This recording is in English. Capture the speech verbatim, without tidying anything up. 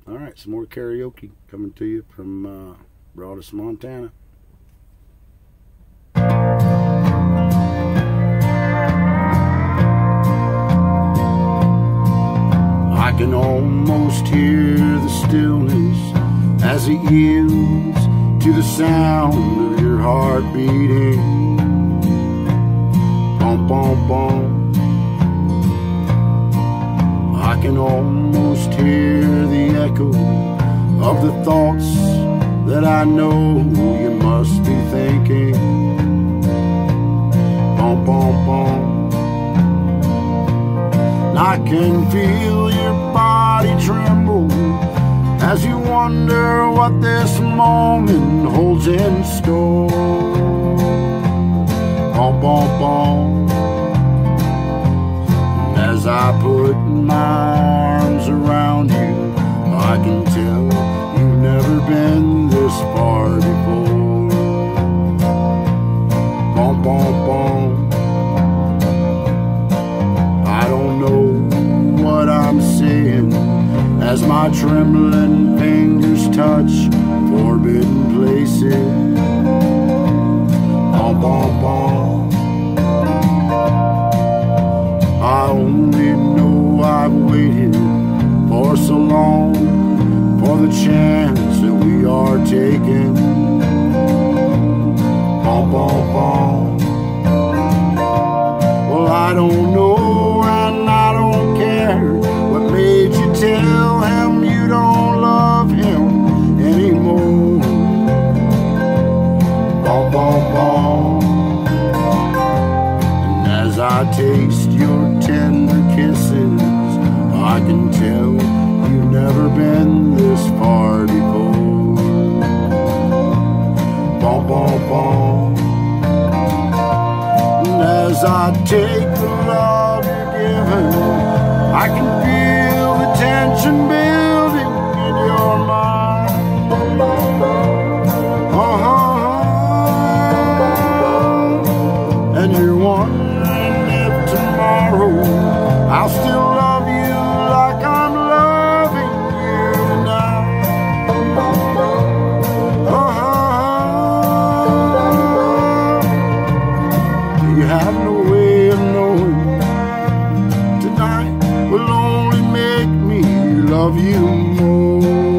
All right, some more karaoke coming to you from uh, Broadus, Montana. I can almost hear the stillness as it yields to the sound of your heart beating. Bum, bum, bum. I can almost hear the echo of the thoughts that I know you must be thinking. Bum, bum, bum. I can feel your body tremble as you wonder what this moment holds in store. Bum, bum, bum. And as I put my arms around you, I can tell you've never been this far before. Bum, bum, bum. I don't know what I'm saying as my trembling fingers touch forbidden places. Bum, bum, bum. I only know I've waited for so long for the chance that we are taking. Bum, bum, bum. Well, I don't know and I don't care what made you tell him you don't love him anymore. Bum, bum, bum. And as I taste your tender kisses, I can tell you've never been this far before. Bum, bum, bum. And as I take the love you're giving, I can feel the tension building in your mind. Uh-huh. And you're wondering if tomorrow I'll still love you like I'm loving you now. Uh-huh. You have no way of knowing. Tonight will only make me love you more.